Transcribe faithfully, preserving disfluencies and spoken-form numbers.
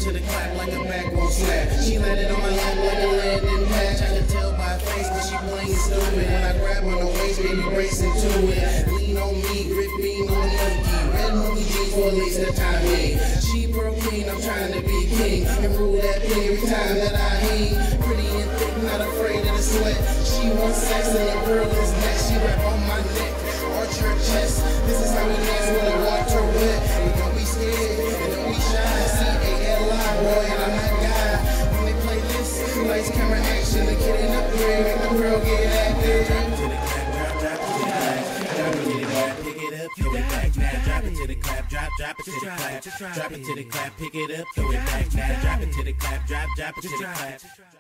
to the clap like a backbone slap. She landed on my lap like a landing patch. I can tell by her face, but she playing stupid. When I grab on her waist, baby, brace into it. Lean on me, grip beam on the monkey. Red monkey jeans for at least the time being. She pro queen, I'm trying to be king. And rule that thing every time that I hang. Pretty and thick, not afraid of the sweat. She wants sex and the girl is next. She wrap on my neck, arch her chest. This is how we dance when the water wet. But don't be scared and don't be shy. C A L I, boy, and I'm that guy. When they play this, lights, camera, action. The kid in upgrade, make the girl get active. Drop it to the clap, drop, drop it to the clap, drop it to the clap, pick it up, throw it back now. Drop it to the clap, drop, drop it to the clap.